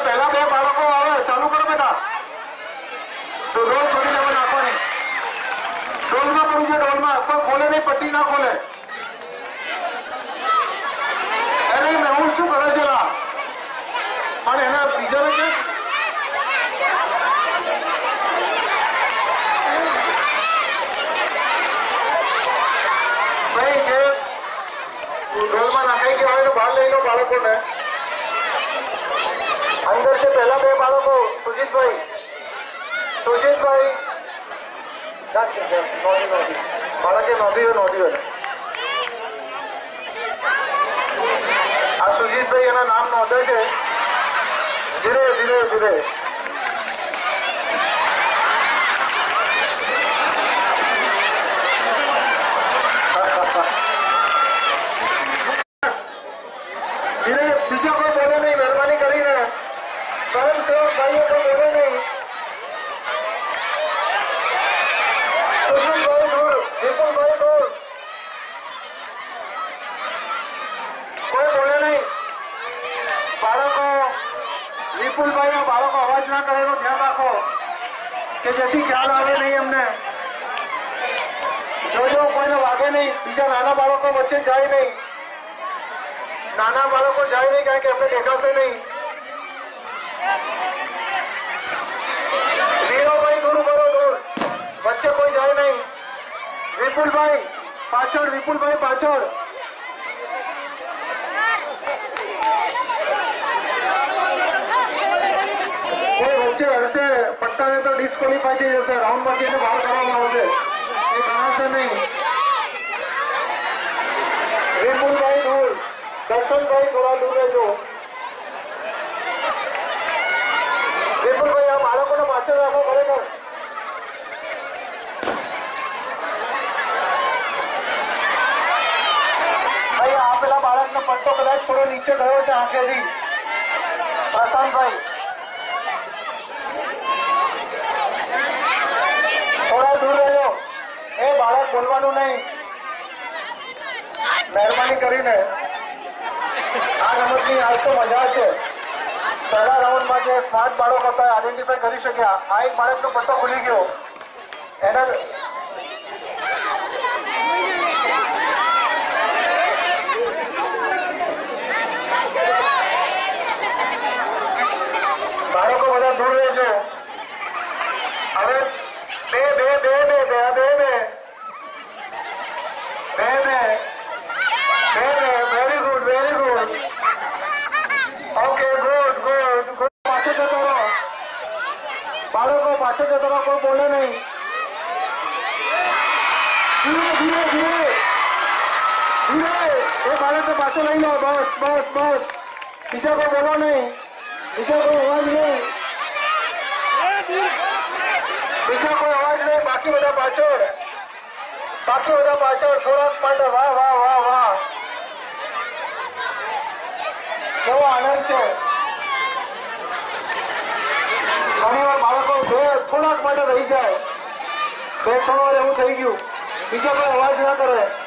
પહેલા બે બાળકો આવે ચાલુ કરો બેટા. તો રોલ ખોલી લેવા નાખવાની. ડોલમાં પડું છે, ડોલમાં કોઈ ખોલે નહીં, પટ્ટી ના ખોલે. એને હું શું કરે છે અને એના બીજાને છે ભાઈ જે ડોલમાં નાખાઈ ગયા હોય તો બહાર લઈ લો બાળકોને. અંદર છે પહેલા બે બાળકો. સુજીતભાઈ બાળકે નોંધ્યું. આ સુજીતભાઈ એના નામ નોંધે છે. ધીરે ધીરે ધીરે ધીરે બીજો કોઈ બોલે નહીં, મહેરબાની કરીને. સ્વયં સેવક ભાઈઓ કોઈ બોલે નહીં. સુજીતભાઈ દૂર, વિપુલભાઈ દૂર, કોઈ બોલે નહીં. બાળકો વિપુલભાઈ બાળકો અવાજ ના કરે એનું ધ્યાન રાખો કે જેથી ખ્યાલ આવે નહીં એમને. જોજો કોઈને વાગે નહીં. બીજા નાના બાળકો વચ્ચે જાય નહીં. નાના બાળકો જાય નહીં કારણ કે એમને દેખાશે નહીં. વીરોભાઈ દૂર કરો, દૂર, વચ્ચે કોઈ જાય નહીં. વિપુલભાઈ પાછળ, વિપુલભાઈ પાછળ. વચ્ચે હશે પટ્ટાને તો ડિસ્કોલિફાઈ થઈ જશે. રાઉન્ડમાંથી એને બહાર કરવામાં આવશે, એ ગણાશે નહીં. વિપુલભાઈ દૂર, દર્શનભાઈ થોડા દૂર રહેજો. વિપુલભાઈ આ બાળકોને પાછળ રાખો ખરેખર. ભાઈ આ પેલા બાળકનો પટ્ટો કદાચ થોડો નીચે ગયો છે આંખેથી. પ્રશાંતભાઈ થોડા દૂર રહેજો. એ બાળક બોલવાનું નહીં, મહેરબાની કરીને. આ રમતની આજ તો મજા છે. પહેલા રાઉન્ડમાં જે સ્માર્ટ બાળક હતા આઈડેન્ટિફાઈ કરી શક્યા. આ એક બાળકનો પટ્ટો ખુલી ગયો. એના બાળકો બધા દૂર રહેજો. હવે બે બે બે બે બે બે બે બે બે very good, very good. Okay, good good good. પાછળ જતો રહો બાળકો, પાછળ જતો રહો, કોઈ બોલે નહીં. ધીરે ધીરે ધીરે ધીરે એ બાળકને પાછળ લઈ લો. બસ બસ બસ. બીજા કોઈ બોલો નહીં, બીજા કોઈ અવાજ નહીં, બીજા કોઈ અવાજ નહીં. બાકી બધા પાછળ, બાકી બધા પાછળ. થોડાક માટે વાહ વાહ વાહ વાહ, કેવો આનંદ છે. ઘણી વાર બાળકો થોડાક માટે રહી જાય. બે ત્રણ વાર એવું થઈ ગયું. બીજા કોઈ અવાજ ના કરે.